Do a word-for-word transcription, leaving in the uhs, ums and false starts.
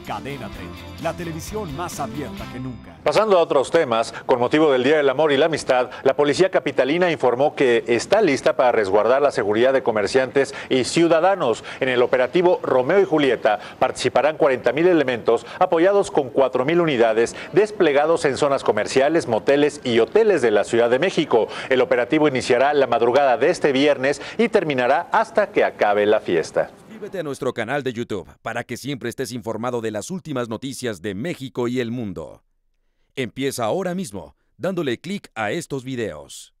Cadena treinta, la televisión más abierta que nunca. Pasando a otros temas, con motivo del Día del Amor y la Amistad, la Policía Capitalina informó que está lista para resguardar la seguridad de comerciantes y ciudadanos. En el operativo Romeo y Julieta participarán cuarenta mil elementos apoyados con cuatro mil unidades desplegados en zonas comerciales, moteles y hoteles de la Ciudad de México. El operativo iniciará la madrugada de este viernes y terminará hasta que acabe la fiesta. Suscríbete a nuestro canal de YouTube para que siempre estés informado de las últimas noticias de México y el mundo. Empieza ahora mismo dándole clic a estos videos.